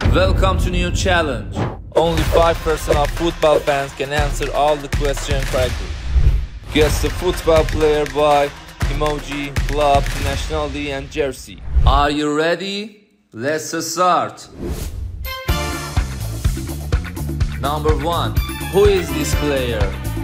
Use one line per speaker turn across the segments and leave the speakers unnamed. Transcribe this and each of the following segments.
Welcome to new challenge. Only 5% of football fans can answer all the questions correctly. Guess the football player by emoji, club, nationality and jersey. Are you ready? Let's start. Number 1. Who is this player?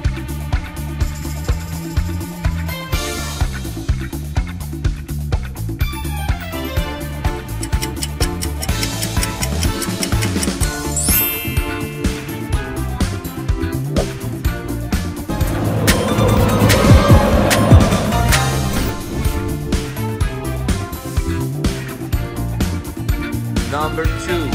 Number 2.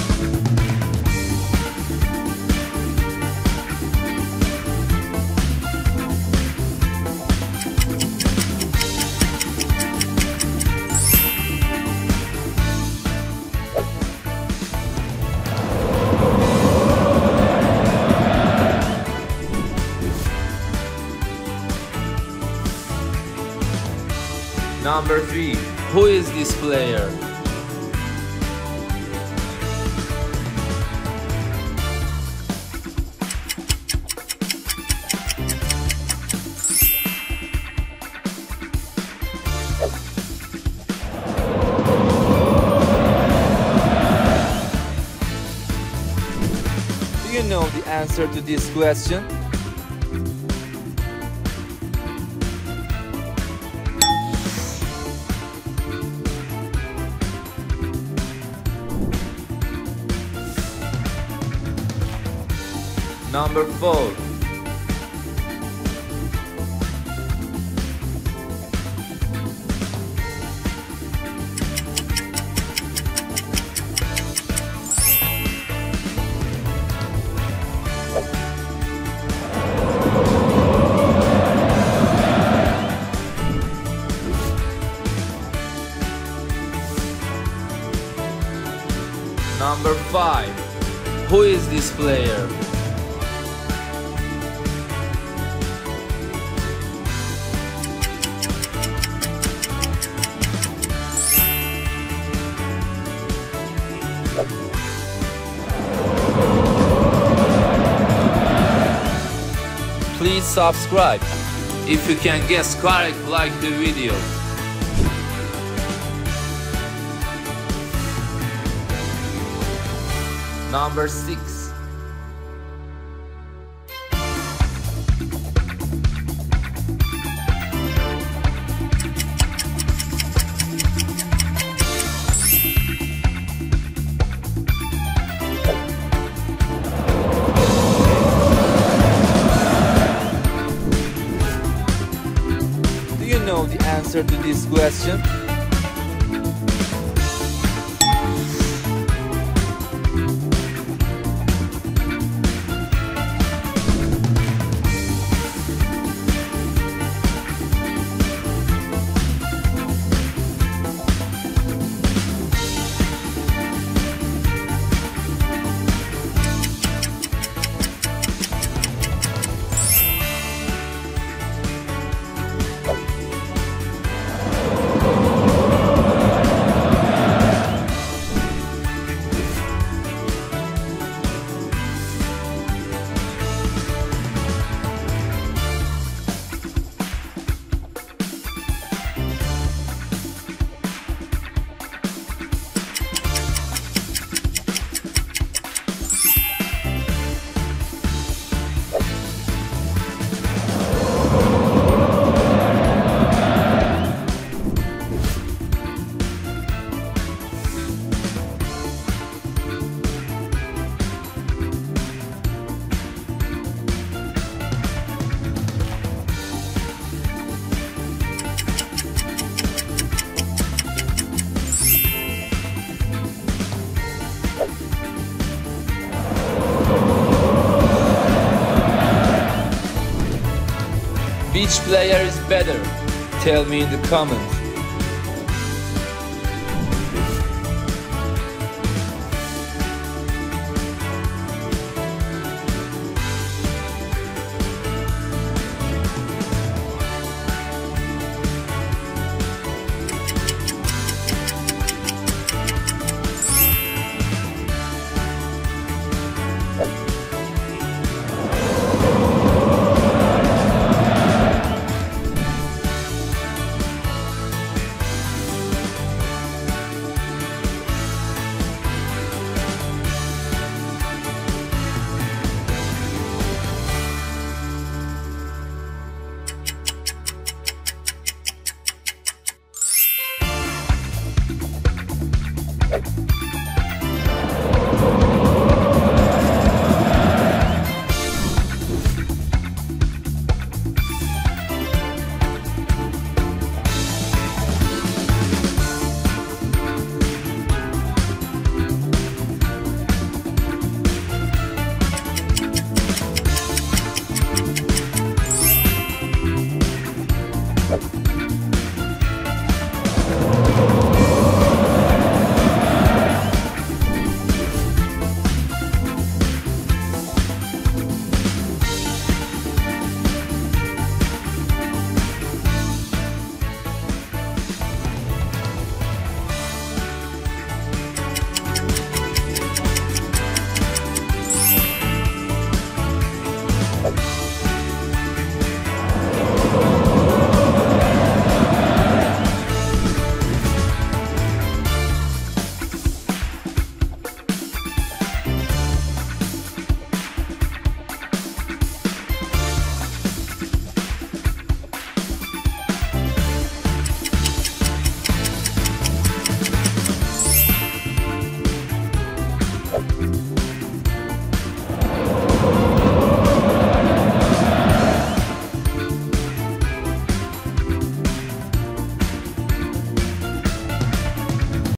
Number 3. Who is this player? Do you know the answer to this question? Number 4. Number 5. Who is this player? Please subscribe. If you can guess correct, like the video. Number 6. Do you know the answer to this question? Which player is better? Tell me in the comments.